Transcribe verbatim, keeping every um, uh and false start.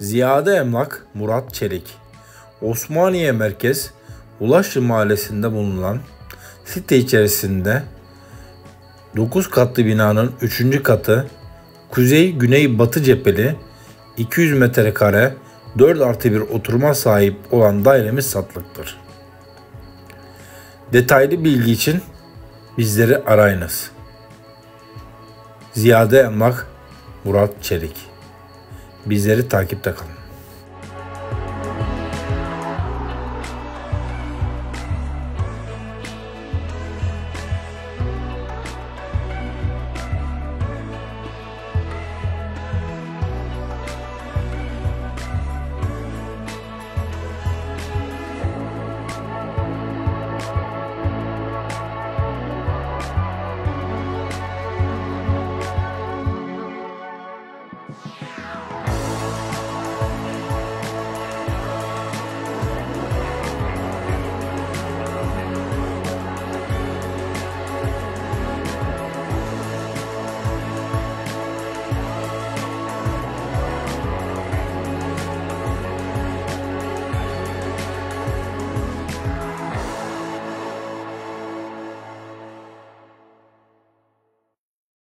Ziyade Emlak Murat Çelik, Osmaniye Merkez Ulaşlı Mahallesi'nde bulunan site içerisinde dokuz katlı binanın üçüncü katı kuzey-güney-batı cepheli iki yüz metrekare dört artı bir oturuma sahip olan dairemiz satılıktır. Detaylı bilgi için bizleri arayınız. Ziyade Emlak Murat Çelik. Bizleri takipte kalın.